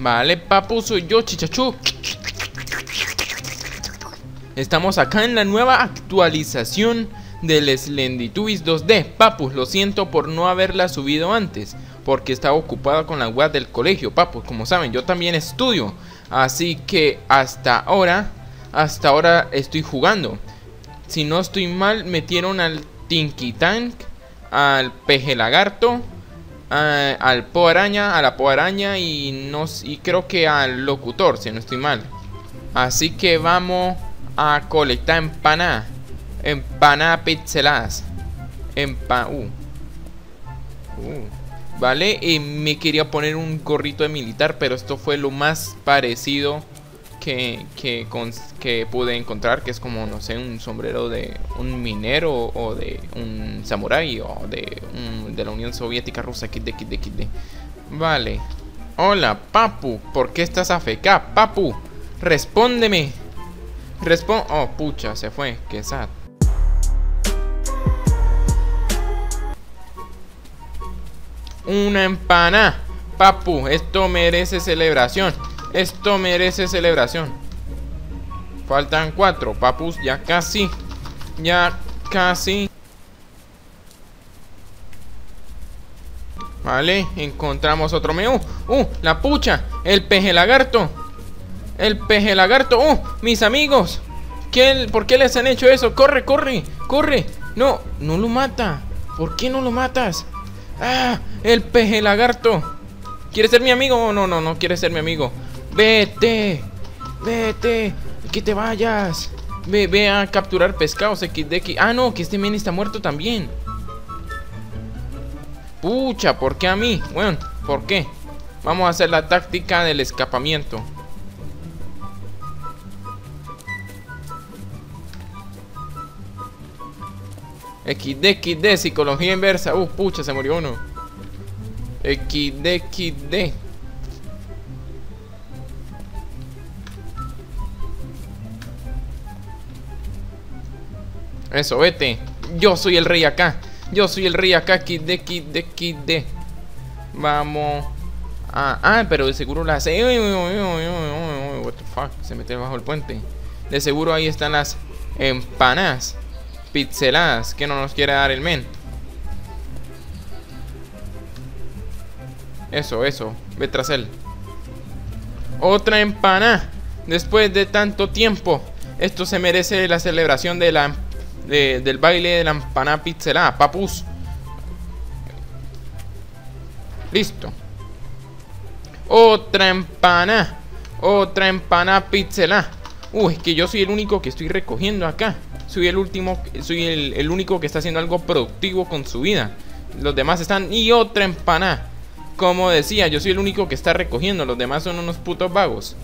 Vale, papu, soy yo, Chichachú. Estamos acá en la nueva actualización del Slendytubbies 2D. Papus, lo siento por no haberla subido antes, porque estaba ocupada con la web del colegio. Papus, como saben, yo también estudio, así que hasta ahora estoy jugando. Si no estoy mal, metieron al Tinky Tank, al peje lagarto, al po araña, a la po araña y creo que al locutor, si no estoy mal. Así que vamos a colectar empanadas pixeladas. Vale, me quería poner un gorrito de militar, pero esto fue lo más parecido que pude encontrar, que es como, no sé, un sombrero de un minero o de un samurái o de la Unión Soviética Rusa. XD. Vale. Hola, papu, ¿por qué estás AFK? Papu, respóndeme. Oh, pucha, se fue, qué sad. Una empanada. Papu, esto merece celebración. Esto merece celebración. Faltan 4, papus, ya casi. Ya casi. Vale, encontramos otro menú. La pucha, el peje lagarto. El peje lagarto, mis amigos. ¿Por qué les han hecho eso? Corre. No lo mata. ¿Por qué no lo matas? Ah, el peje lagarto. ¿Quieres ser mi amigo? No quieres ser mi amigo. Vete, que te vayas. Ve a capturar pescados XD. Ah, no, que este men está muerto también. Pucha, ¿por qué a mí? Bueno, ¿por qué? Vamos a hacer la táctica del escapamiento. XD, psicología inversa. Pucha, se murió uno. XD. Eso, vete. Yo soy el rey acá. XD. Vamos. Pero de seguro las... What the fuck, se mete bajo el puente. De seguro ahí están las empanadas pixeladas que no nos quiere dar el men. Eso, ve tras él. Otra empanada. Después de tanto tiempo. Esto se merece la celebración de del baile de la empanada pixelada, papus. Listo. Otra empanada pixelada. Es que yo soy el único que estoy recogiendo acá. Soy el único que está haciendo algo productivo con su vida. Los demás están... Y otra empanada. Como decía, yo soy el único que está recogiendo. Los demás son unos putos vagos.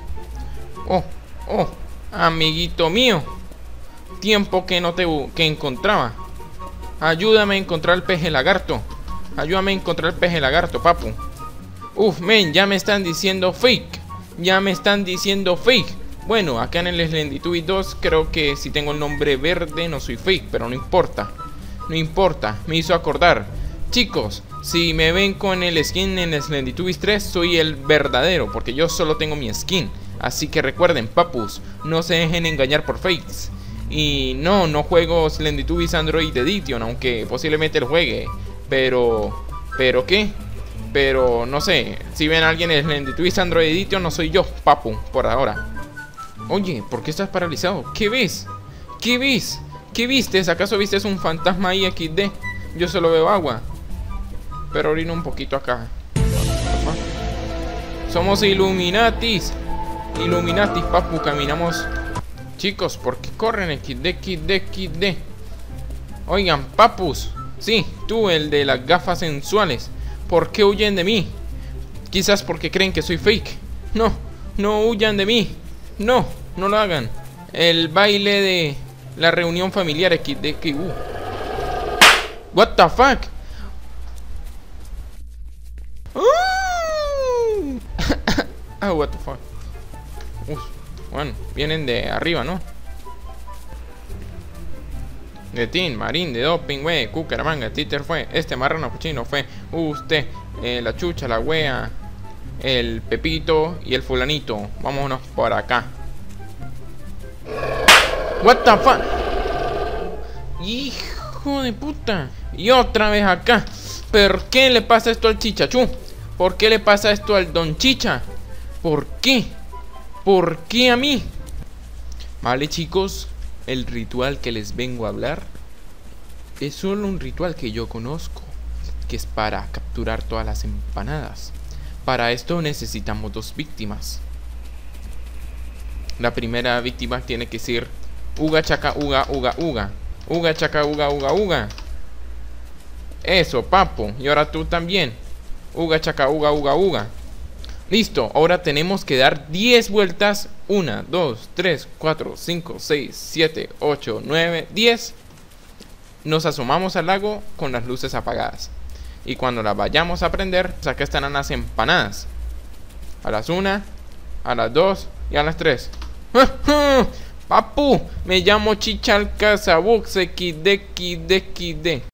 Amiguito mío. Tiempo que no te encontraba. Ayúdame a encontrar el peje lagarto. Papu. Men, ya me están diciendo fake. Bueno, acá en el Slendytubbies 2 creo que si tengo el nombre verde no soy fake, pero no importa. Me hizo acordar. Chicos, si me ven con el skin en Slendytubbies 3, soy el verdadero, porque yo solo tengo mi skin. Así que recuerden, papus, no se dejen engañar por fakes. Y no juego Slendytubbies Android Edition, aunque posiblemente lo juegue. Pero ¿qué? Pero no sé, si ven a alguien en Slendytubbies Android Edition, no soy yo, papu, por ahora. Oye, ¿por qué estás paralizado? ¿Qué ves? ¿Qué vistes? ¿Acaso vistes un fantasma ahí XD? Yo solo veo agua. Pero orino un poquito acá. Somos Illuminatis, papu, caminamos. Chicos, ¿por qué corren? XD. Oigan, papus. Sí, tú, el de las gafas sensuales. ¿Por qué huyen de mí? Quizás porque creen que soy fake. No huyan de mí. No lo hagan. El baile de la reunión familiar XD. What the fuck? What the fuck. Bueno, vienen de arriba, ¿no? De Tin, Marín, de Doping, güey, Cucaramanga, Títer fue, este marrano cochino fue, usted, la chucha, la wea, el Pepito y el fulanito. Vámonos por acá. What the fuck. Hijo de puta. Y otra vez acá. ¿Por qué le pasa esto al Chichachú? ¿Por qué le pasa esto al Don Chicha? ¿Por qué? ¿Por qué a mí? Vale, chicos, el ritual que les vengo a hablar es solo un ritual que yo conozco, que es para capturar todas las empanadas. Para esto necesitamos 2 víctimas. La primera víctima tiene que ser uga chaca uga uga uga. Uga chaca uga uga uga. Eso, papo. Y ahora tú también. Uga chaca uga uga uga. Listo, ahora tenemos que dar 10 vueltas. 1, 2, 3, 4, 5, 6, 7, 8, 9, 10. Nos asomamos al lago con las luces apagadas. Y cuando las vayamos a prender, acá estarán las empanadas. A las 1, a las 2 y a las 3. Papu, me llamo Chichalcazabux XD.